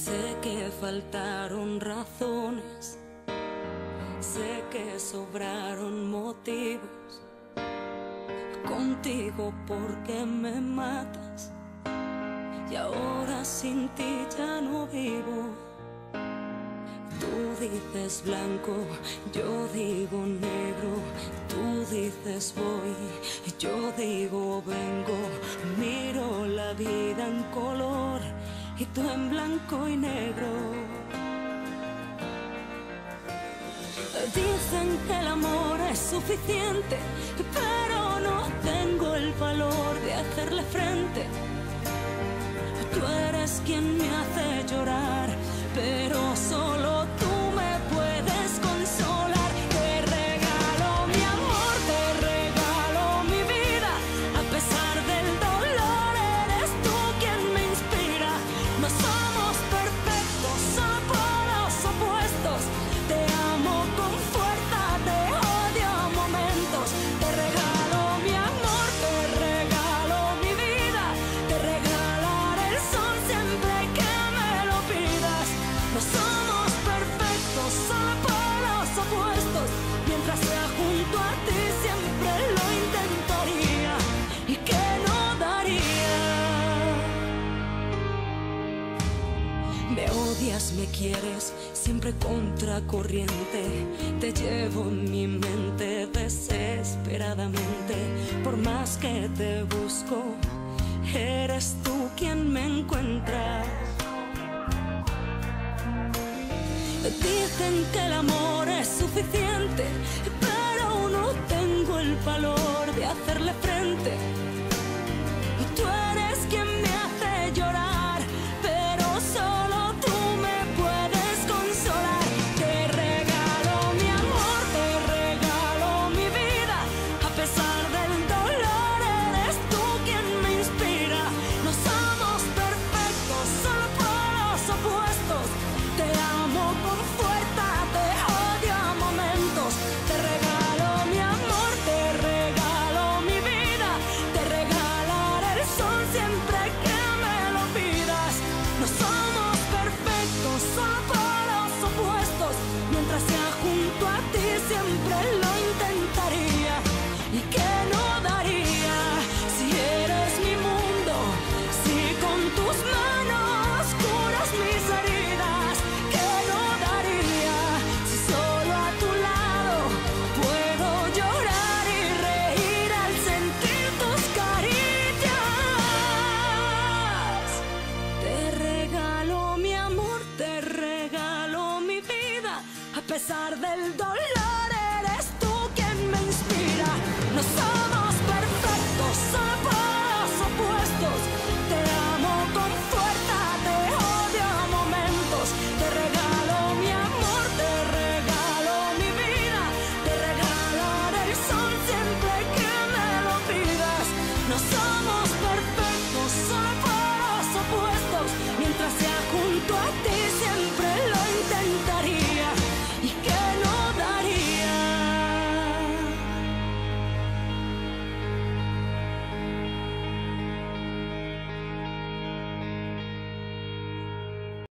Sé que faltaron razones, sé que sobraron motivos. Contigo porque me matas y ahora sin ti ya no vivo. Tú dices blanco, yo digo negro. Tú dices voy, yo digo vengo. Miro la vida en color y tú en blanco y negro. Dicen que el amor es suficiente, pero no tengo el valor de hacerle frente. Tú eres quien me hace llorar, pero solo tú me puedes consolar. Te regalo mi amor, te regalo mi vida. A pesar del dolor, eres tú quien me inspira. No somos perfectos, solo polos opuestos. Te amo con fuerza, te odio a momentos. Te regalo mi amor, te regalo mi vida. Te regalaré el sol siempre que me lo pidas. No somos perfectos, solo polos opuestos. Mientras sea junto a ti siempre lo intentaría y que no daría. Me odias, me quieres, siempre contracorriente. Te llevo en mi mente desesperadamente. Por más que te busco, eres tú quien me encuentra. Dicen que el amor es suficiente, pero no tengo el valor de hacerle frente. Tú eres quien me hace llorar, pero solo tú me puedes consolar. Te regalo mi amor, te regalo mi vida. A pesar del dolor, eres tú quien me inspira. No somos perfectos, solo polos opuestos. Te amo con fuerza, te odio a momentos. Te regalo mi amor, te regalo mi vida. Te regalaré el sol siempre